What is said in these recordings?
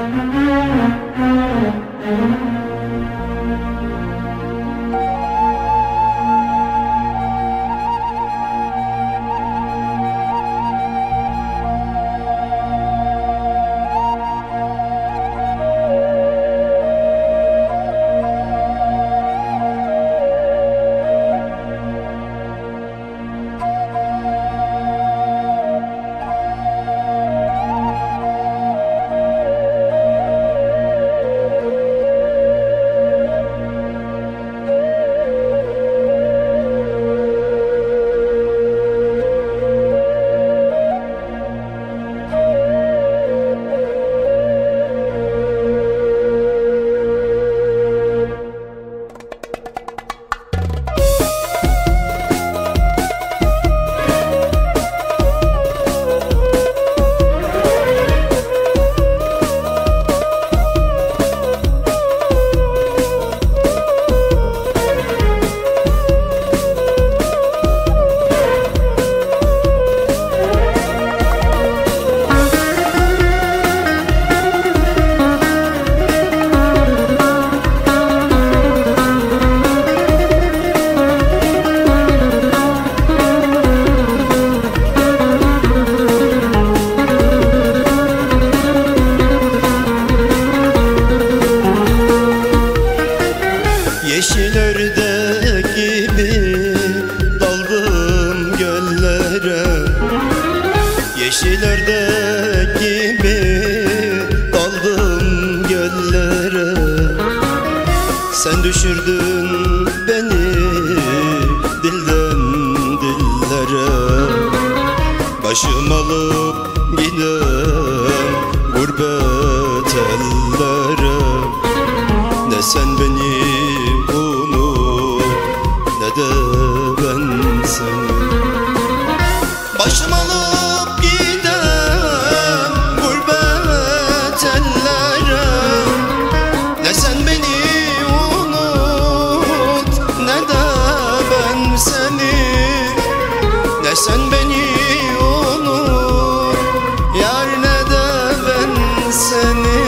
Yeşil ördek gibi daldım göllere, yeşil ördek gibi daldım göllere. Sen düşürdün beni dilden dillere, başım alıp giden gurbet ellere. Ne sen beni unut, ne de ben seni. Başım alıp giden gurbet ellere, ne sen beni unut, ne de ben seni. Ne sen beni unut, yar, ne de ben seni.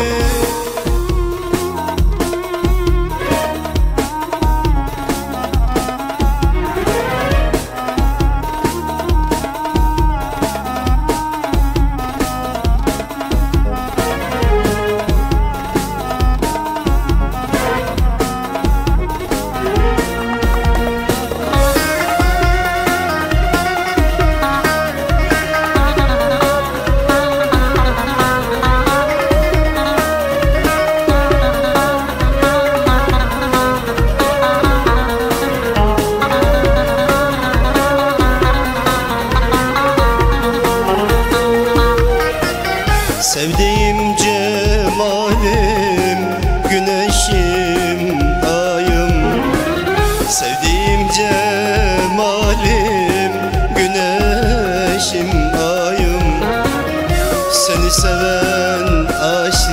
Sevdiğim cemalim, güneşim, ayım. Sevdiğim cemalim, güneşim, ayım. Seni seven aşık